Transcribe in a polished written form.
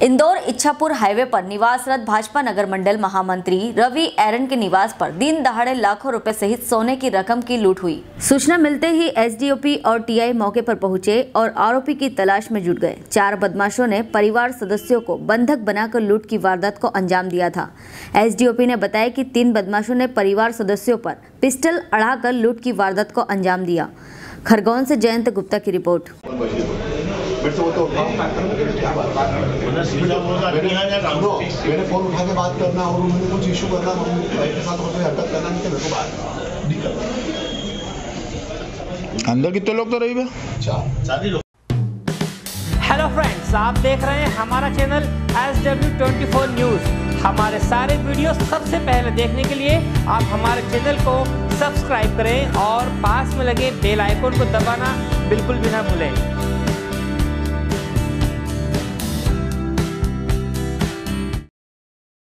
Indore Ichhapur highway पर निवासरत भाजपा नगर मंडल महामंत्री रवि एरन के निवास पर दिन दहाड़े लाखों रुपए सहित सोने की रकम की लूट हुई। सूचना मिलते ही एसडीओपी और टीआई मौके पर पहुंचे और आरोपी की तलाश में जुट गए। 4 बदमाशों ने परिवार सदस्यों को बंधक बनाकर लूट की वारदात को अंजाम दिया था। एसडीओपी ने बताया कि 3 बदमाशों ने परिवार सदस्यों पर पिस्टल अड़ाकर लूट की वारदात को अंजाम दिया। खरगोन से जयंत गुप्ता की रिपोर्ट। मैंने फोन उठा के बात करना और उन्होंने कुछ इशू करना, के साथ कोई हरकत करना नहीं, मेरे को बात नहीं करना। अंदर कितने लोग तो रही है? 4 लोग। हेलो फ्रेंड्स, आप देख रहे हैं हमारा चैनल SW24 न्यूज़। हमारे सारे वीडियो सबसे पहले देखने के लिए आप हमारे चैनल को सब्सक्राइब करें और पास में लगे बेल आइकन को दबाना बिल्कुल भी ना भूलें।